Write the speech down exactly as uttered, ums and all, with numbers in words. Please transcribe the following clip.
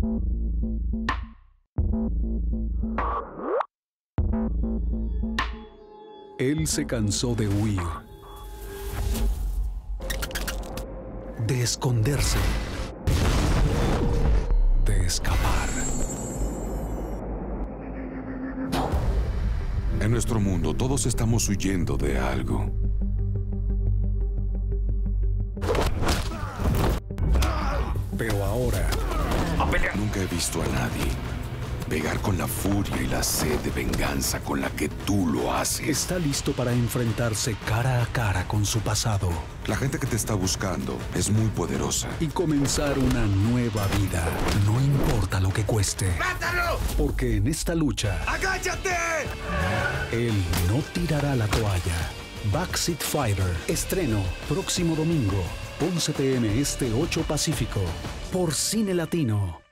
Él se cansó de huir, de esconderse, de escapar. En nuestro mundo todos estamos huyendo de algo. Pero ahora Nunca he visto a nadie pegar con la furia y la sed de venganza con la que tú lo haces. está listo para enfrentarse cara a cara con su pasado La gente que te está buscando es muy poderosa. y comenzar una nueva vida, no importa lo que cueste. ¡Mátalo! Porque en esta lucha, ¡Agáchate! él no tirará la toalla. Backseat Fighter. Estreno próximo domingo, once p m Este, ocho Pacífico, por Cine Latino.